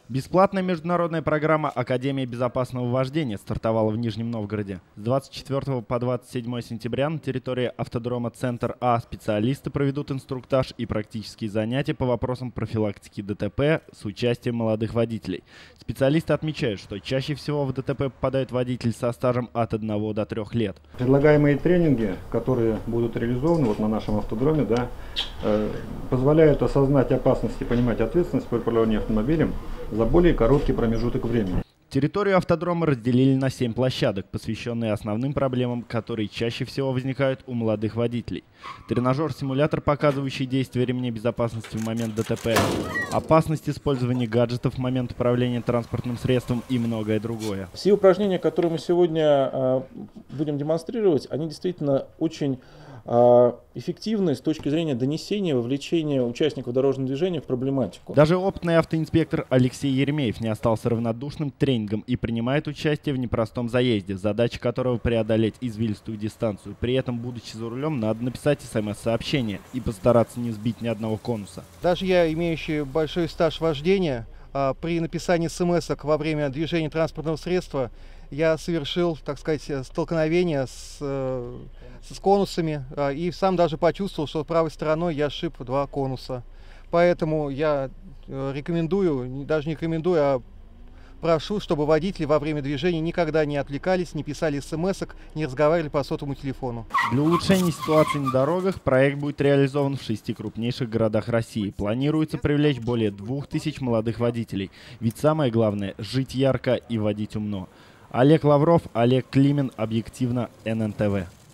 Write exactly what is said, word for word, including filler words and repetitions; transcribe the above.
Бесплатная международная программа «Академия безопасного вождения» стартовала в Нижнем Новгороде. С двадцать четвёртого по двадцать седьмое сентября на территории автодрома «Центр А» специалисты проведут инструктаж и практические занятия по вопросам профилактики ДТП с участием молодых водителей. Специалисты отмечают, что чаще всего в ДТП попадают водители со стажем от одного до трёх лет. Предлагаемые тренинги, которые будут реализованы вот на нашем автодроме, да, э, позволяют осознать опасность и понимать ответственность по управлению автомобилем за более короткий промежуток времени. Территорию автодрома разделили на семь площадок, посвященные основным проблемам, которые чаще всего возникают у молодых водителей. Тренажер-симулятор, показывающий действие ремней безопасности в момент ДТП, опасность использования гаджетов в момент управления транспортным средством и многое другое. Все упражнения, которые мы сегодня э, будем демонстрировать, они действительно очень э, эффективны с точки зрения донесения, вовлечения участников дорожного движения в проблематику. Даже опытный автоинспектор Алексей Еремеев не остался равнодушным к тренингам и принимает участие в непростом заезде, задача которого преодолеть извилистую дистанцию. При этом, будучи за рулем, надо написать смс-сообщение и постараться не сбить ни одного конуса. Даже я, имеющий большой стаж вождения, при написании смс-ок во время движения транспортного средства я совершил, так сказать, столкновение с, с конусами и сам даже почувствовал, что правой стороной я сшиб два конуса. Поэтому я рекомендую, даже не рекомендую, а прошу, чтобы водители во время движения никогда не отвлекались, не писали смс-ок, не разговаривали по сотовому телефону. Для улучшения ситуации на дорогах проект будет реализован в шести крупнейших городах России. Планируется привлечь более двух тысяч молодых водителей. Ведь самое главное – жить ярко и водить умно. Олег Лавров, Олег Климин, объективно, эн эн тэ вэ.